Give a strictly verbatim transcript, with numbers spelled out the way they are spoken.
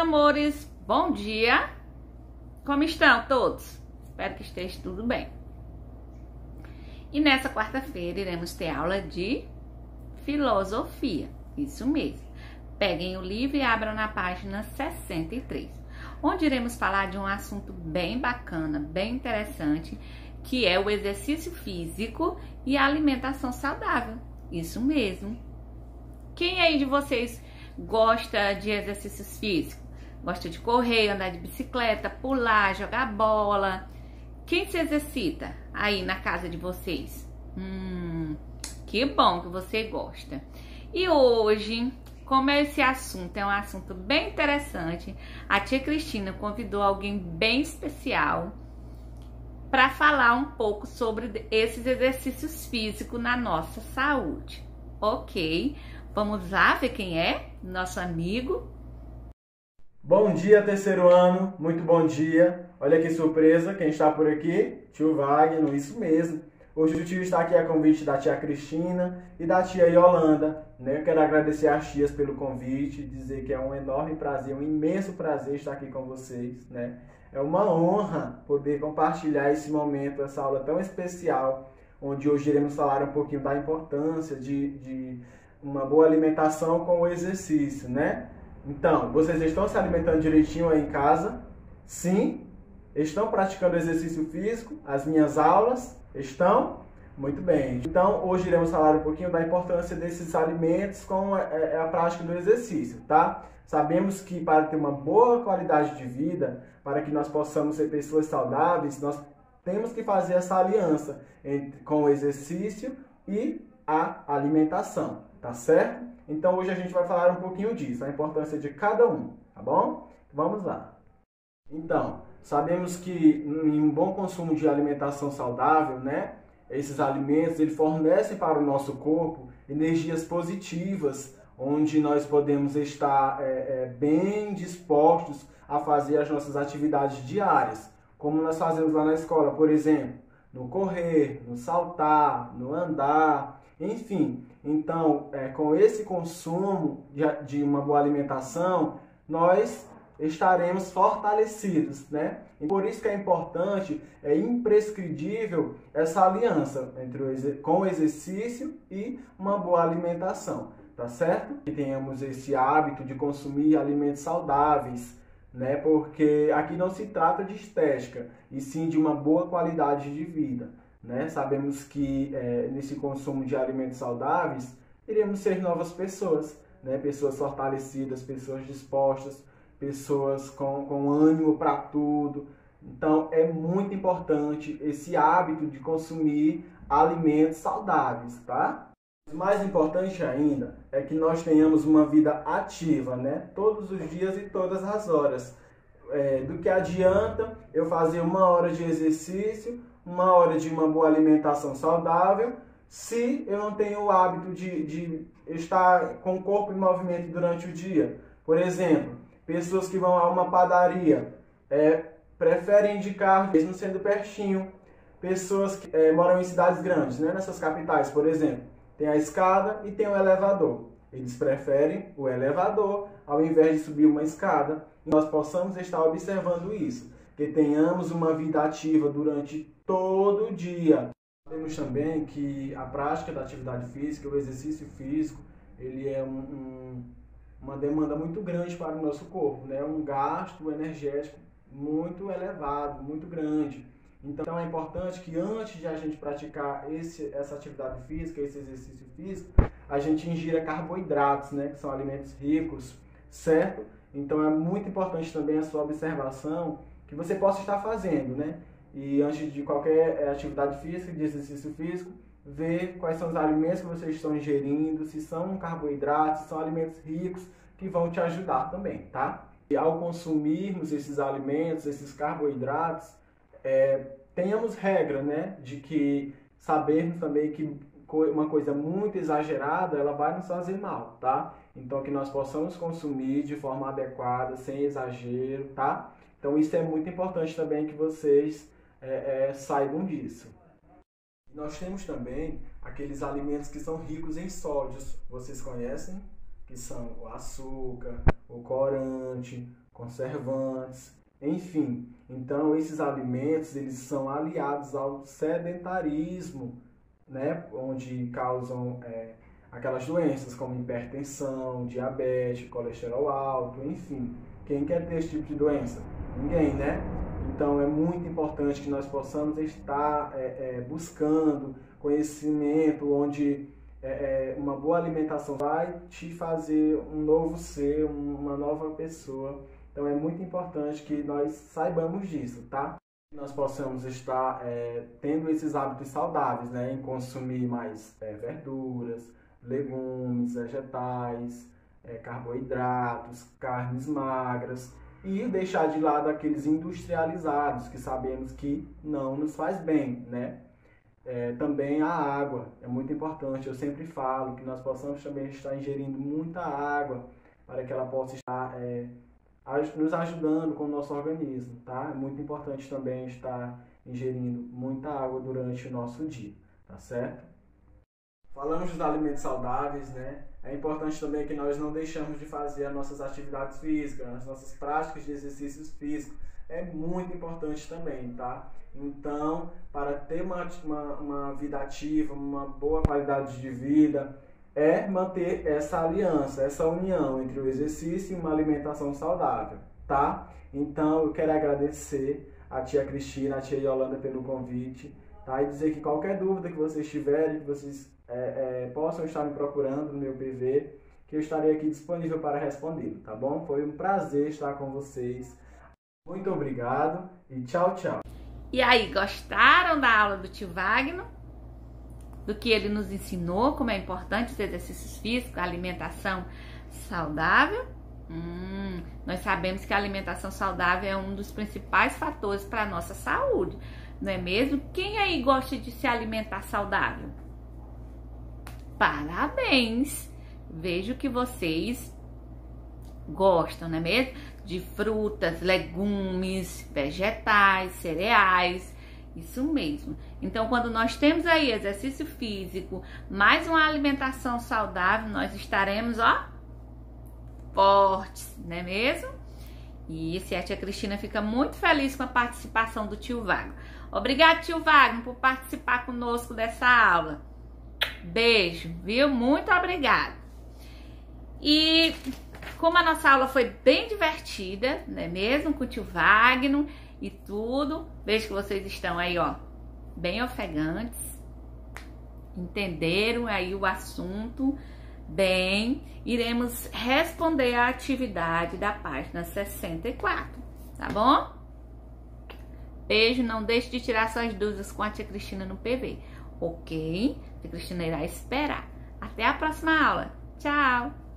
amores, bom dia! Como estão todos? Espero que esteja tudo bem. E nessa quarta-feira iremos ter aula de filosofia, isso mesmo. Peguem o livro e abram na página sessenta e três, onde iremos falar de um assunto bem bacana, bem interessante, que é o exercício físico e a alimentação saudável, isso mesmo. Quem aí de vocês gosta de exercícios físicos? Gosta de correr, andar de bicicleta, pular, jogar bola? Quem se exercita aí na casa de vocês? Hum, que bom que você gosta. E hoje, como esse assunto é um assunto bem interessante, a tia Cristina convidou alguém bem especial para falar um pouco sobre esses exercícios físicos na nossa saúde. Ok? Vamos lá ver quem é? Nosso amigo. Bom dia, terceiro ano. Muito bom dia. Olha que surpresa, quem está por aqui? Tio Wagner, isso mesmo. Hoje o tio está aqui a convite da tia Cristina e da tia Yolanda, né? Eu quero agradecer às tias pelo convite, dizer que é um enorme prazer, um imenso prazer estar aqui com vocês, né? É uma honra poder compartilhar esse momento, essa aula tão especial, onde hoje iremos falar um pouquinho da importância de, de uma boa alimentação com o exercício, né? Então, vocês estão se alimentando direitinho aí em casa? Sim? Estão praticando exercício físico? As minhas aulas? Estão? Muito bem. Então, hoje iremos falar um pouquinho da importância desses alimentos com a, a prática do exercício, tá? Sabemos que para ter uma boa qualidade de vida, para que nós possamos ser pessoas saudáveis, nós temos que fazer essa aliança entre, com o exercício e a alimentação, tá certo? Então hoje a gente vai falar um pouquinho disso, a importância de cada um, tá bom? Vamos lá. Então, sabemos que em um bom consumo de alimentação saudável, né? Esses alimentos, eles fornecem para o nosso corpo energias positivas, onde nós podemos estar é, é, bem dispostos a fazer as nossas atividades diárias, como nós fazemos lá na escola, por exemplo, no correr, no saltar, no andar, enfim. Então, é, com esse consumo de, de uma boa alimentação, nós estaremos fortalecidos, né? E por isso que é importante, é imprescindível essa aliança entre o, com o exercício e uma boa alimentação, tá certo? Que tenhamos esse hábito de consumir alimentos saudáveis, né? Porque aqui não se trata de estética, e sim de uma boa qualidade de vida, né? Sabemos que é, nesse consumo de alimentos saudáveis, iremos ser novas pessoas, né? Pessoas fortalecidas, pessoas dispostas, pessoas com, com ânimo para tudo. Então é muito importante esse hábito de consumir alimentos saudáveis, tá? O mais importante ainda é que nós tenhamos uma vida ativa, né? Todos os dias e todas as horas. É, do que adianta eu fazer uma hora de exercício, uma hora de uma boa alimentação saudável, se eu não tenho o hábito de, de estar com o corpo em movimento durante o dia. Por exemplo, pessoas que vão a uma padaria, é, preferem ir de carro, mesmo sendo pertinho. Pessoas que é, moram em cidades grandes, né? Nessas capitais, por exemplo, tem a escada e tem o elevador. Eles preferem o elevador ao invés de subir uma escada. E nós possamos estar observando isso, que tenhamos uma vida ativa durante todo o dia. Sabemos também que a prática da atividade física, o exercício físico, ele é um, um, uma demanda muito grande para o nosso corpo, né? Um gasto energético muito elevado, muito grande. Então é importante que antes de a gente praticar esse, essa atividade física, esse exercício físico, a gente ingira carboidratos, né? Que são alimentos ricos, certo? Então é muito importante também a sua observação que você possa estar fazendo, né? E antes de qualquer atividade física, de exercício físico, ver quais são os alimentos que vocês estão ingerindo, se são carboidratos, se são alimentos ricos, que vão te ajudar também, tá? E ao consumirmos esses alimentos, esses carboidratos, é, tenhamos regra, né? De que sabermos também que uma coisa muito exagerada, ela vai nos fazer mal, tá? Então, que nós possamos consumir de forma adequada, sem exagero, tá? Então, isso é muito importante também que vocês é, é, saibam disso. Nós temos também aqueles alimentos que são ricos em sódios. Vocês conhecem? Que são o açúcar, o corante, conservantes, enfim. Então, esses alimentos, eles são aliados ao sedentarismo, né? Onde causam é, aquelas doenças como hipertensão, diabetes, colesterol alto, enfim. Quem quer ter esse tipo de doença? Ninguém, né? Então, é muito importante que nós possamos estar é, é, buscando conhecimento, onde é, é, uma boa alimentação vai te fazer um novo ser, uma nova pessoa. Então, é muito importante que nós saibamos disso, tá? Nós possamos estar é, tendo esses hábitos saudáveis, né? Em consumir mais é, verduras, legumes, vegetais, é, carboidratos, carnes magras, e deixar de lado aqueles industrializados que sabemos que não nos faz bem, né? É, também a água é muito importante. Eu sempre falo que nós possamos também estar ingerindo muita água para que ela possa estar é, nos ajudando com o nosso organismo, tá? É muito importante também estar ingerindo muita água durante o nosso dia, tá certo? Falamos dos alimentos saudáveis, né? É importante também que nós não deixamos de fazer as nossas atividades físicas, as nossas práticas de exercícios físicos. É muito importante também, tá? Então, para ter uma, uma, uma vida ativa, uma boa qualidade de vida, é manter essa aliança, essa união entre o exercício e uma alimentação saudável, tá? Então, eu quero agradecer a tia Cristina, a tia Yolanda pelo convite, tá? E dizer que qualquer dúvida que vocês tiverem, que vocês É, é, possam estar me procurando no meu P V, que eu estarei aqui disponível para responder, tá bom? Foi um prazer estar com vocês. Muito obrigado e tchau, tchau. E aí, gostaram da aula do tio Wagner? Do que ele nos ensinou, como é importante os exercícios físicos, a alimentação saudável? Hum, nós sabemos que a alimentação saudável é um dos principais fatores para a nossa saúde, não é mesmo? Quem aí gosta de se alimentar saudável? Parabéns! Vejo que vocês gostam, não é mesmo? De frutas, legumes, vegetais, cereais, isso mesmo. Então, quando nós temos aí exercício físico, mais uma alimentação saudável, nós estaremos, ó, fortes, não é mesmo? E a tia Cristina fica muito feliz com a participação do tio Wagner. Obrigado, tio Wagner, por participar conosco dessa aula. Beijo, viu? Muito obrigada. E como a nossa aula foi bem divertida, não é mesmo? Com o tio Wagner e tudo. Vejo que vocês estão aí, ó, bem ofegantes. Entenderam aí o assunto bem. Iremos responder a atividade da página sessenta e quatro, tá bom? Beijo, não deixe de tirar suas dúvidas com a tia Cristina no P V, ok? A tia Cristina irá esperar. Até a próxima aula. Tchau!